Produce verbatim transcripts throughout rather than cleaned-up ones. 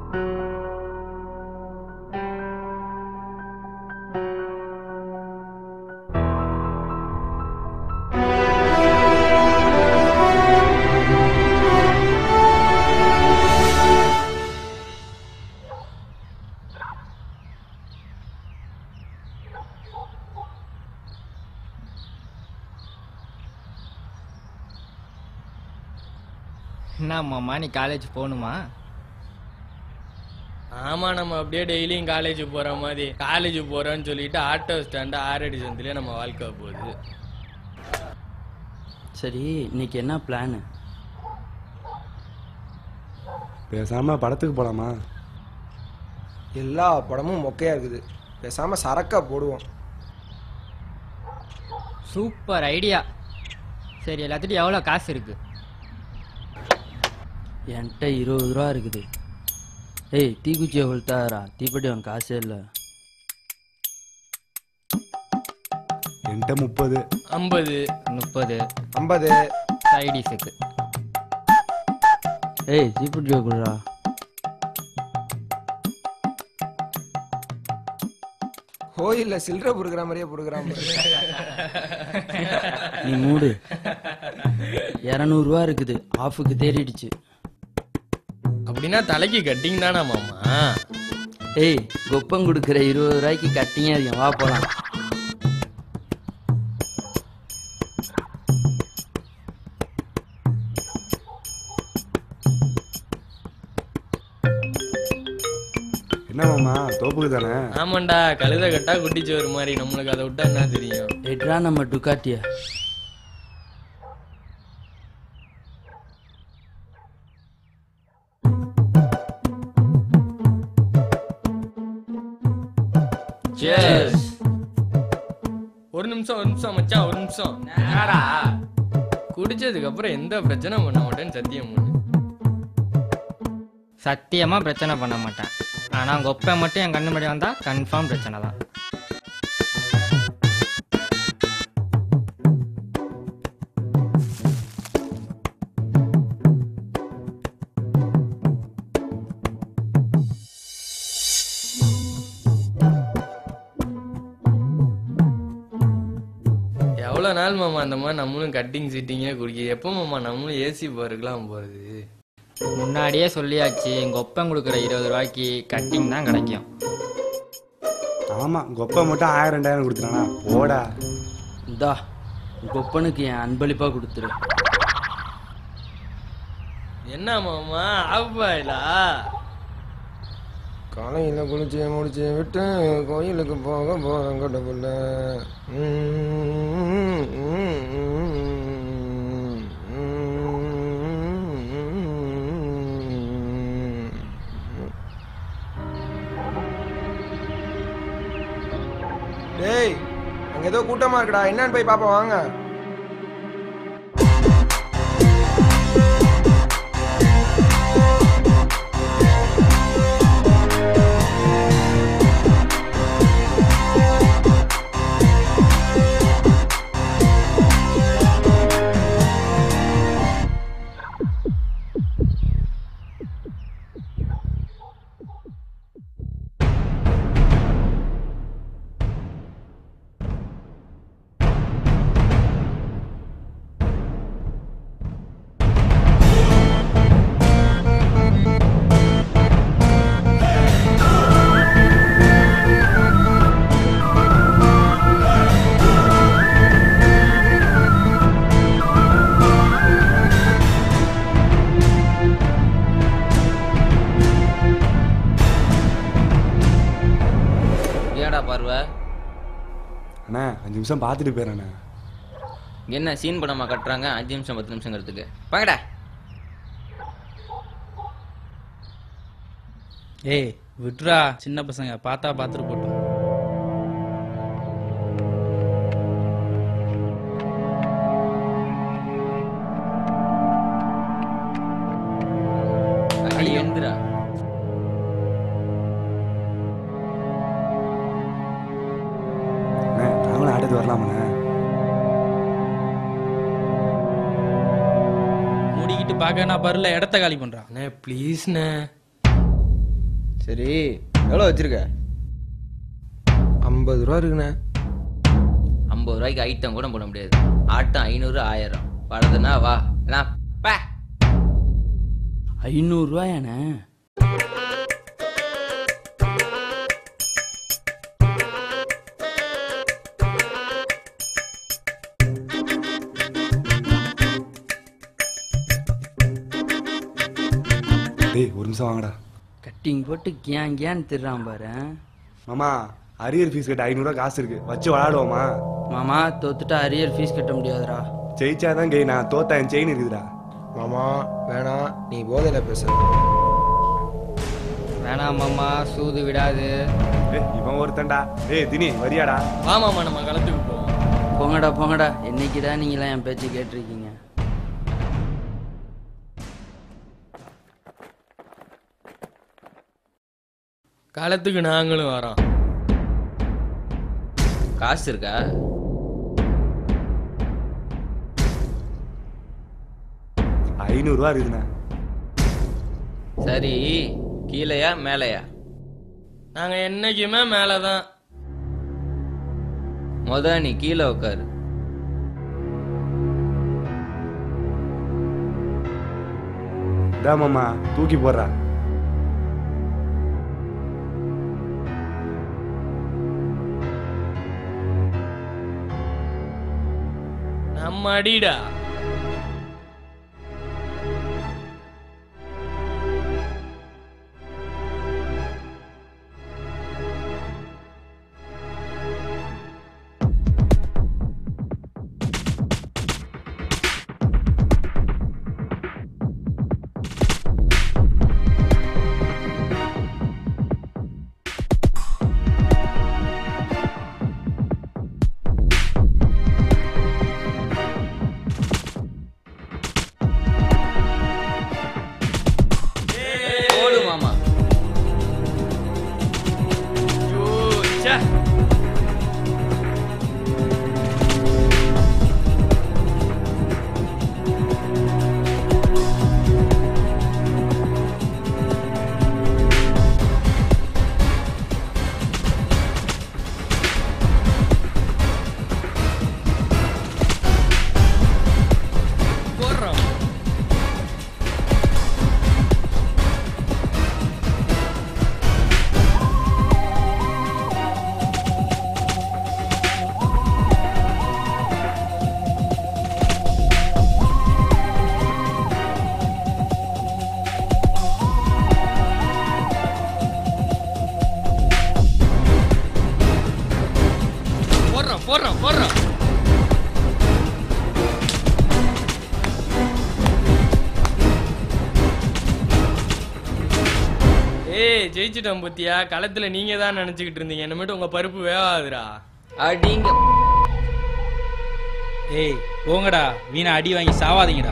என்ன மாமா நீ காலேஜ் போகணுமா? ஆமா, நம்ம அப்படியே டெய்லியும் காலேஜ் போற மாதிரி காலேஜ் போறோன்னு சொல்லிட்டு ஆட்டோ ஸ்டாண்டு ஆறடி சந்திலே நம்ம வாழ்க்கை போகுது. சரி, இன்னைக்கு என்ன பிளானு? பேசாம படத்துக்கு போலாமா? எல்லா படமும் மொக்கையா இருக்குது, பேசாம சரக்கா போடுவோம். Super idea. சரி, எல்லாத்துட்டும் எவ்வளோ காசு இருக்கு? என்கிட்ட இருபது ரூபா இருக்குது. ஏய், தீக்குச்சியை கொளுத்தாரா, தீப்பெட்டி அவன் காசே இல்லை. என்கிட்ட முப்பது. ஐம்பது. முப்பது. ஐம்பது. சைடிஸுக்கு. ஏய், தீப்பெட்டியை கொடுறா. கோயில்ல சில்லறை புடுக்கிற மாதிரியே புடுக்கிறான். நீ மூடு. இரநூறுவா இருக்குது, ஆஃபுக்கு தேறிடுச்சு. அப்படின்னா தலைக்கு கட்டிங் தானா மாமா? ஏய், கொப்பம் கொடுக்குற இருபது ரூபாய்க்கு கட்டிங்க அதிகம். வா போலாம். என்ன மாமா, தோப்புக்கு தானே? ஆமாண்டா, கழுத கட்டா குட்டிச்சு ஒரு மாதிரி. நம்மளுக்கு அதை விட்டா என்ன தெரியும்? எட்ரா நம்ம டுக்காட்டிய. ஒரு நிமிஷம் ஒரு நிமிஷம் மச்சான், ஒரு நிமிஷம். குடிச்சதுக்கு அப்புறம் எந்த பிரச்சனை பண்ண மாட்டேன்னு சத்தியம் பண்ணு. சத்தியமா பிரச்சனை பண்ண மாட்டேன். ஆனா உங்க ஒப்பை மட்டும் என் கண்ணு முன்னாடி வந்தா கன்ஃபார்ம் பிரச்சனை தான். எவ்வளோ நாள் மாமா அந்த மாதிரி நம்மளும் கட்டிங் சீட்டிங்கே குடிக்க? எப்போ மாமா நம்மளும் ஏசி போறதுக்கெல்லாம் போறது? முன்னாடியே சொல்லியாச்சு, எங்க ஒப்பம் கொடுக்குற இருபது ரூபாய்க்கு கட்டிங் தான் கிடைக்கும். ஆமா, கொப்பை மட்டும் ஆயிரம் ரெண்டாயிரம் கொடுத்துறானா? போடா. இந்தா, கொப்பனுக்கு என் அன்பளிப்பா கொடுத்துரு. என்ன மாமா ஆப்பாயிலா? காலையில குளிச்சு முடிச்சு விட்டு கோயிலுக்கு போக போறேன் கடவுள. டேய், அங்க ஏதோ கூட்டமா இருக்குடா, என்னன்னு போய் பாப்பா வாங்க. அண்ணா, அஞ்சு நிமிஷம் பார்த்துட்டு போயிடறேண்ணே. என்ன சீன் படமா கட்டுறாங்க? அஞ்சு நிமிஷம் பத்து நிமிஷங்கிறதுக்கு பாக்கடா. ஏய் விட்ரா, சின்ன பசங்க பார்த்தா பார்த்துட்டு போட்டோம். எந்திரா. நாங்களும் ஆடுறது வரலாமாண்ணே? மூடிக்கிட்டு பார்க்க நான் பருல இடத்த காலி பண்றான். ப்ளீஸ்ண்ணே. சரி எவ்வளோ வச்சிருக்க? ஐம்பது ரூபா இருக்குண்ணே. ஐம்பது ரூபாய்க்கு ஐட்டம் கூட போட முடியாது. ஆட்டம் ஐநூறு ஆயிரம் படுதுன்னா வா. நான் பே ஐநூறுரூவாயாண்ணே? டேய் ஒரு நிமிஷம் வாங்கடா. கட்டிங் போட்டு கியான் கியான்னு திர்றான் பாரு. மாமா அரியர் ஃபீஸ் கட்ட ஐநூறுரூவா காசு இருக்கு, வச்சு விளாடுவோமா? மாமா தோத்துட்டா அரியர் ஃபீஸ் கட்ட முடியாதுடா. ஜெயிச்சாதான் கை, நான் தோத்தா என் செயின் இருக்குதுடா. மாமா வேணாம், நீ போதையில பேச. வேணாம் மாமா, சூது விடாது. ஏய் இவன் ஒருத்தன்டா. ஏய் தினி வரியாடா? வாமாமா நம்ம களத்துக்கு போவோம். போங்கடா போங்கடா, என்னைக்குடா நீங்களாம் என் பேச்சு கேட்டிருக்கீங்க? களத்துக்கு நாங்களும் வரோம். காசு இருக்கா? ஐநூறுரூவா இருக்குதுண்ணா. சரி, கீழையா மேலையா? நாங்க என்னைக்குமே மேலதான். முத நீ கீழே உட்காரு. இதா மாமா தூக்கி போடுறா. நம்ம அடிடா. போடுறோம் போடுறோம். ஏய் ஜெயிச்சிட்டோம் பத்தியா? களத்துல நீங்க தான் நினைச்சுக்கிட்டு இருந்தீங்க, என்ன மட்டும் உங்க பருப்பு வேவாதுடா. அடிங்க. ஏய் போங்கடா, வீணா அடி வாங்கி சாவாதீங்கடா.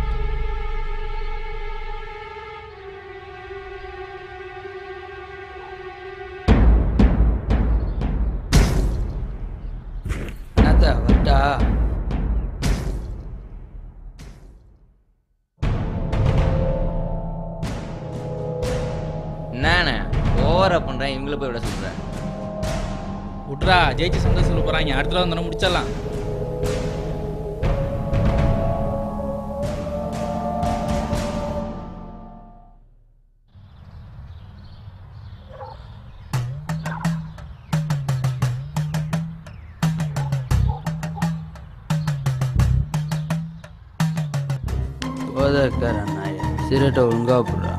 வரட்டா? நானே ஓவரா பண்றேன், இவங்கள போய் விட சொல்றேன். விட்றா, ஜெயிச்சு சந்தோஷம் சொல்ல போறாங்க, அடுத்த வந்தோம் முடிச்சிடலாம். போதக்கார நாய, சிரட்டை ஒழுங்கா போடுறா.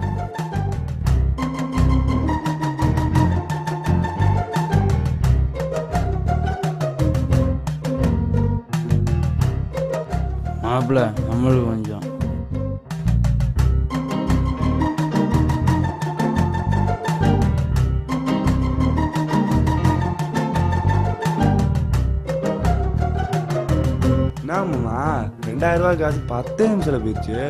மாப்பிள்ள நம்மளுக்கு கொஞ்சம். என்னம்மா ரெண்டாயிரம் ரூபாய் காசு பத்தே நிமிஷத்துல போயிடுச்சு.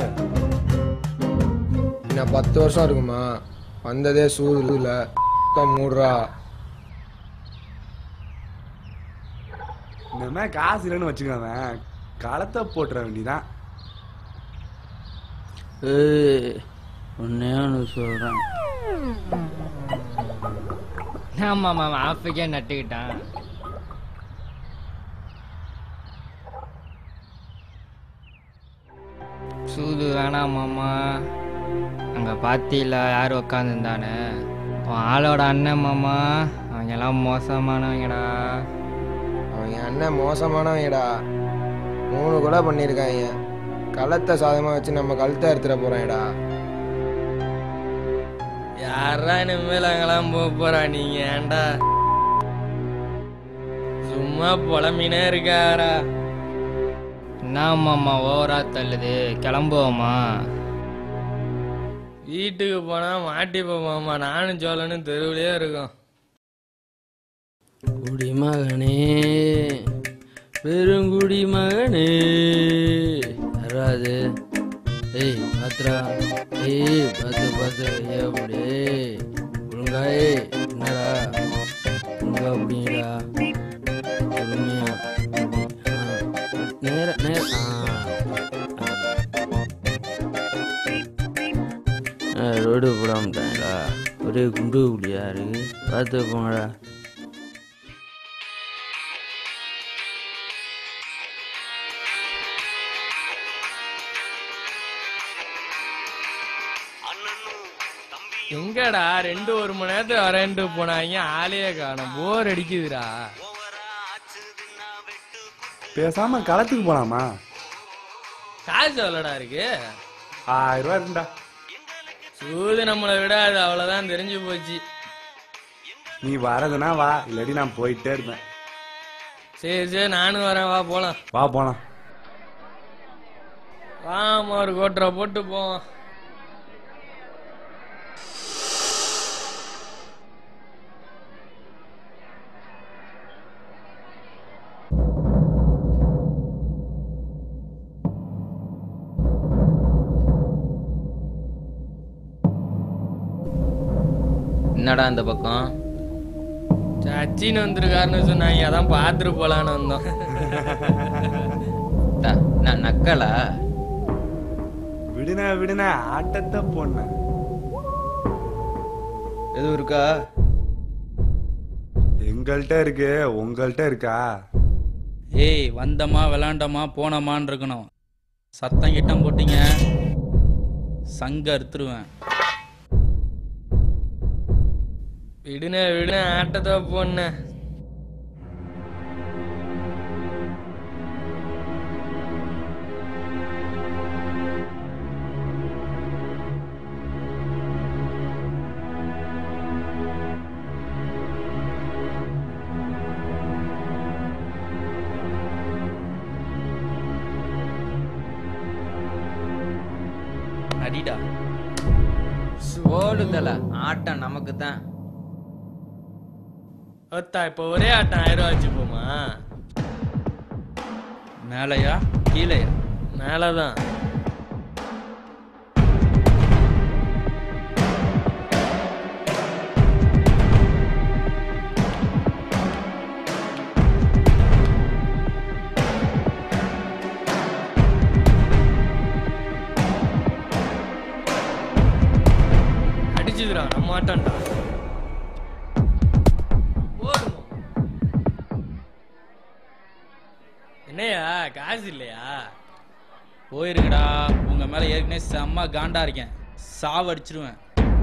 இன்னும் பத்து வருஷம் இருக்குமா? வந்ததே சூதுல மூடுறா. இந்த மாதிரி காசு இல்லைன்னு வச்சுக்கோங்க, களத்தை போட்டுற வேண்டிதான். ஏய் ஒன்னே ஒன்று சொல்றேன், ஆமா மாமா ஆஃபுக்கே நட்டுக்கிட்டான். சூது வேணாம் மாமா. அங்க பாத்தியில யார் உக்காந்துருந்தானே உன் ஆளோட அண்ணன் மாமா. அவங்க எல்லாம் மோசமானவங்கடா. அவங்க அண்ணன் மோசமானவங்கடா. மூணு கொலை பண்ணியிருக்காங்க. களத்தை சாதமாக வச்சு நம்ம கழுத்தை எடுத்துட போறாங்கடா. யாரா இனிமேல் அங்கெல்லாம் போக போறா? நீங்க ஏன்டா சும்மா புலம்பினே இருக்காரா? என்ன மாமா ஓவரா தள்ளுது? கிளம்புவோமா? வீட்டுக்கு போனா மாட்டிப்போமாமா. நானும் சோழனும் தெருவிலே இருக்கோம். குடிமகனே பெருங்குடி மகனே வராது. ஏய் பாத்ரா. ஏய் பார்த்து பார்த்து ஐயா அப்படி ஒழுங்கா. ஏய் என்னடா ஒழுங்கா அப்படிங்கடா. பொறுமையா நேர நேர ஆ ரோடு போடாமட்டாங்களா? ஒரே குண்டு குடியா இருக்கு. பார்த்து போங்கடா. எங்கடா ரெண்டு ஒரு மணி நேரத்துக்கு வரேன்ட்டு போனாங்க. ஆளையே காணோம். போர் அடிக்குதுடா. பேசாம களத்துக்கு போலாமா? காசு எவ்வளோடா இருக்கு? ஆயிரம் ரூபாய் இருக்குண்டா. சூது நம்மளை விட அது அவ்வளோதான் தெரிஞ்சு போச்சு. நீ வரதுன்னா வா, இல்லாட்டி நான் போயிட்டே இருப்பேன். சரி சரி நானும் வரேன். வா போலாம். வா போலாம். வாமா ஒரு கோட்டரை போட்டு போவோம். என்னடா அந்த பக்கம்? சச்சின்னு வந்திருக்காருன்னு சொன்னாங்க. அதான் பார்த்துட்டு போலான்னு வந்தோம். டா, நான் நக்கலா? விடுன விடுன ஆட்டத்தை போன எதுவும் இருக்கா? எங்கள்கிட்ட இருக்கு, உங்கள்கிட்ட இருக்கா? ஏய் வந்தமா விளாண்டமா போனமான்னு இருக்கணும். சத்தம் கிட்டம் போட்டீங்க சங்க அறுத்துருவேன். விடுன விடுன ஆட்டத்தை போன. அடிடா. ஓடுதல ஆட்டம் நமக்கு தான். ஒத்தா இப்போ ஒரே ஆட்டம் ஆயிரம் ரூபா வச்சுப்போமா? மேலையா கீழையா? மேலதான். அடிச்சுதுடா நம்ம ஆட்டம்டா. என்னையா காசு இல்லையா? போயிருங்கடா. உங்க மேல ஏற்கனவே செம்ம காண்டா இருக்கேன். சாவடிச்சிருவேன்.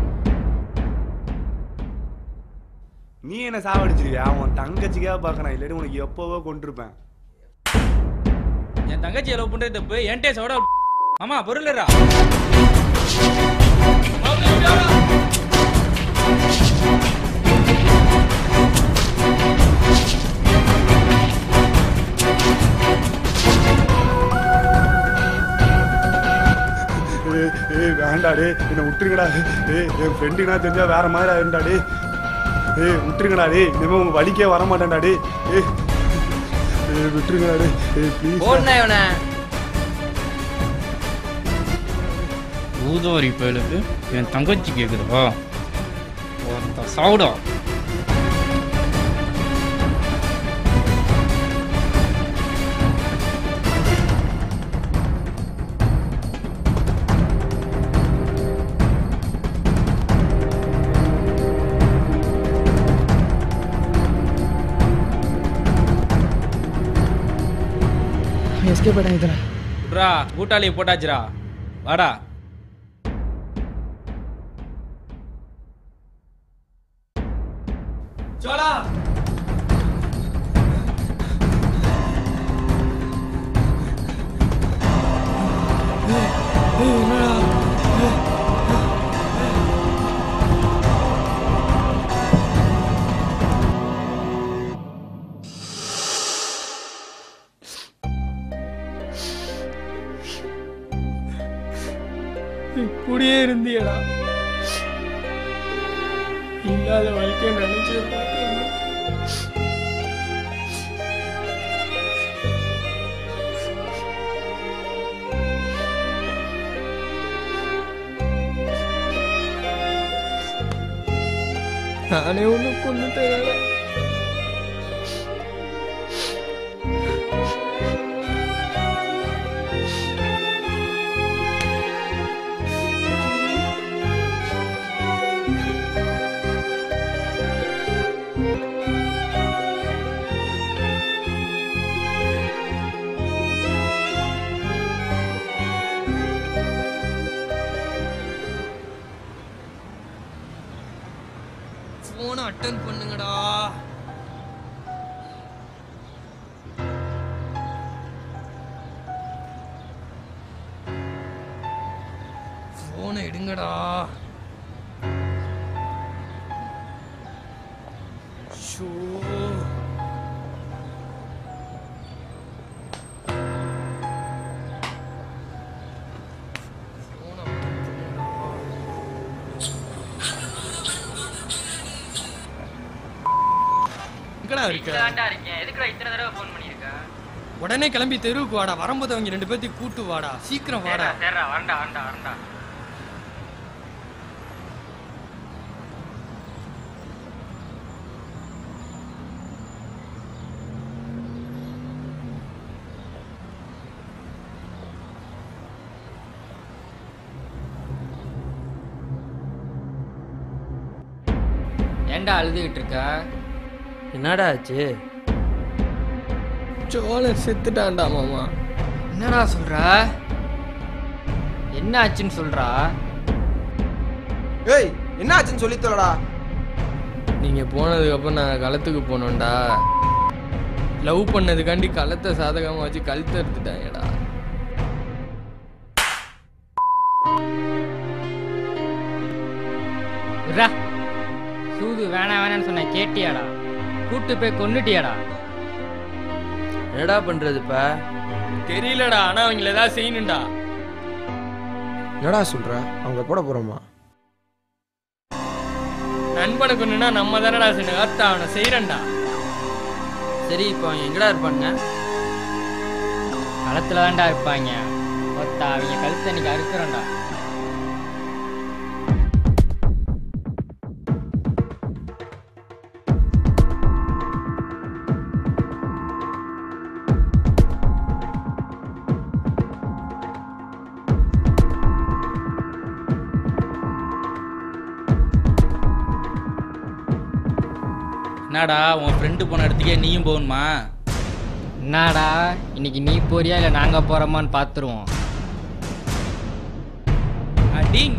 நீ என்ன சாவடிச்சிருவியா? உன் தங்கச்சிக்காக பார்க்கணும், இல்லாட்டி உனக்கு எப்போவோ கொண்டிருப்பேன். என் தங்கச்சி லவ் பண்றது தப்பு. என்கிட்ட சோட ஆமா பொருளா. ஏய் வேண்டாடே, என்னை விட்டுருங்கடா. ஏய் என் ஃப்ரெண்டுனா தெரிஞ்சா வேற மாதிரி ஆயிருந்தாடே. ஏய் விட்டுருங்கடா டே, இனிமே உங்க வலிக்கே வர மாட்டேன்டா டே. ஏய் விட்டுருங்கடா டே. ஏய் ப்ளீஸ். போடுனா இவனை. ஊதோரி பயலுக்கு என் தங்கச்சி கேக்குதா? சாவுடா. எஸ்கேப் ஆயிட்டாங்க இதில். விட்றா கூட்டாளியை போட்டாச்சுரா வாடா. சோலா கூடயே இருந்தியடா. இல்லாத வாழ்க்கையை நினைச்சு பார்க்கணும். நானே ஒண்ணு கொண்டுட்டேன். போன அட்டன் பண்ணுங்கடா. போனை எடுங்கடா. ஷோ உடனே கிளம்பி தெருவுக்கு வாடா. வரும்போது அவங்க ரெண்டு பேர்த்தையும் கூட்டு வாடா. சீக்கிரம் வாடா. வரண்டா வரண்டா வரண்டா. ஏண்டா அழுதுகிட்டு இருக்க? என்னடா ஆச்சு? சோழன் செத்துட்டான்டா மாமா. என்னடா சொல்ற? என்ன ஆச்சுன்னு சொல்றா? ஏய் என்ன ஆச்சுன்னு சொல்லி சொல்லடா. நீங்க போனதுக்கு அப்புறம் நாங்க களத்துக்கு போனோம்டா. லவ் பண்ணதுக்காண்டி களத்தை சாதகமா வச்சு கழுத்தை எடுத்துட்டாங்கடா. சூது வேணாம் வேணான்னு சொன்ன கேட்டியாடா? கூட்டு போய் கொன்னுட்டியாடா? என்னடா பண்றதுப்பா? தெரியலடா. ஆனா அவங்கள ஏதாவது செய்யணும்டா. என்னடா சொல்ற? அவங்க போட போறோமா? நண்பனை கொண்டுனா நம்ம தானடா செய்யணும். அர்த்தம் அவனை செய்யறேன்டா. சரி இப்போ அவங்க எங்கடா இருப்பாங்க? களத்துல தான்டா இருப்பாங்க. ஒத்தா அவங்க கழுத்தை இன்னைக்கு அறுக்கிறோம்டா. என்னடா உன் ஃப்ரெண்டு போன இடத்துக்கே நீயும் போகணுமா? என்னடா இன்னைக்கு நீ போறியா இல்லை நாங்கள் போகிறோமான்னு பார்த்துருவோம். அடிங்க.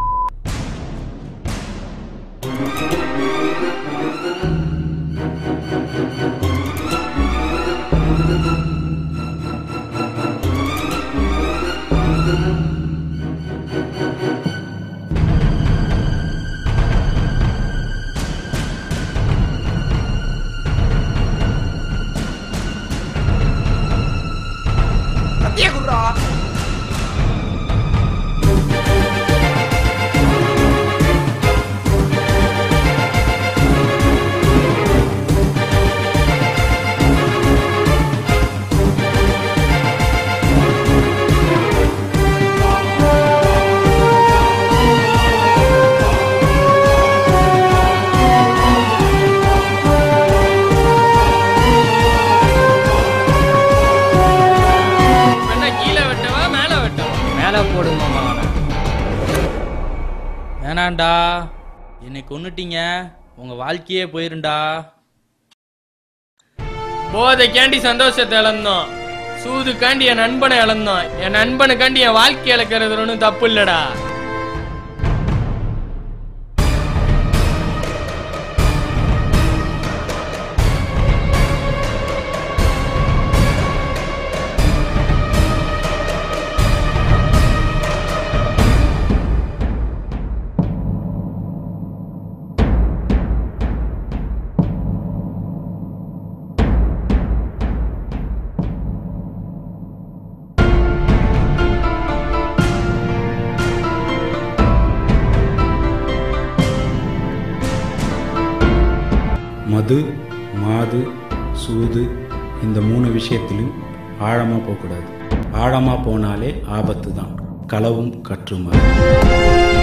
வேணாண்டா, என்னை கொன்னுட்டீங்க, உங்க வாழ்க்கையே போயிருண்டா. போதை கேண்டி சந்தோஷத்தை இழந்தோம். சூதுக்காண்டி என் நண்பனை இழந்தோம். என் நண்பனுக்காண்டி என் வாழ்க்கை இழக்கிறது ஒன்றும் தப்பு இல்லடா. மது, மாது, சூது இந்த மூணு விஷயத்திலும் ஆழமாக போகக்கூடாது. ஆழமாக போனாலே ஆபத்து தான். களவும் கற்றுமாறு.